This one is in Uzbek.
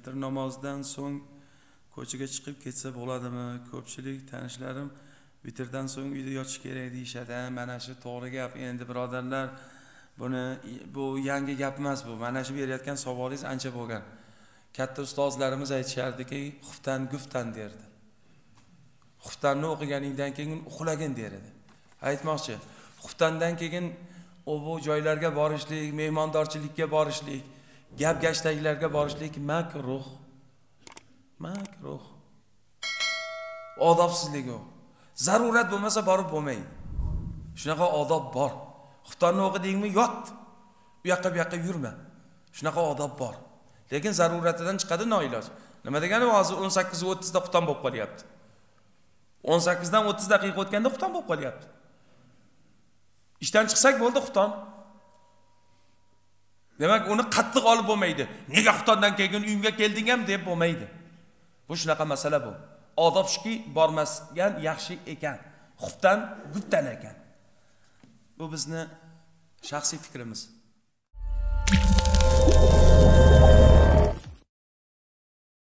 Vitr namozidan so'ng ko'chaga chiqib ketsa bo'ladimi? Ko'pchilik tanishlarim vitrdan so'ng uyda yotish kerak deyishadi. Mana shu to'g'ri gap. Endi birodarlar, bu yangi gap emas bu. Mana shu berayotgan savolingiz ancha bo'lgan. Katta ustozlarimiz aytishardiki, xuftan guftan derdi. Xuftanni o'qiganingdan keyin uxlagin derdi. Aytmoqchi, xuftandan keyin bu joylarga borishlik, mehmondorchilikka borishlik, gap-gashtaklarga borishlik makruh. Makruh. Odobsizlik u. Zarurat bo'lmasa borib bo'lmaydi. Shunaqa odob bor. Xuftanni o'qidingmi, yot. Bu yoqqa bu yoqqa yurma. Shunaqa odob bor. Lekin zaruratidan chiqadi noiloj. Nima degani, hozir 18:30 da xufton bo'lib qolyapti. 18 dan 30 daqiqa o'tganda xufton bo'lib qolyapti. Ishdan chiqsak bo'ldi xufton. Demak, uni qattiq olib bo'lmaydi. Nega xuftondan keyin uyimga kelding ham deb bo'lmaydi. Bu shunaqa masala bu. Odob shuki, bormasgan yaxshi ekan. Xuftan guptan ekan. Bu bizni shaxsiy fikrimiz.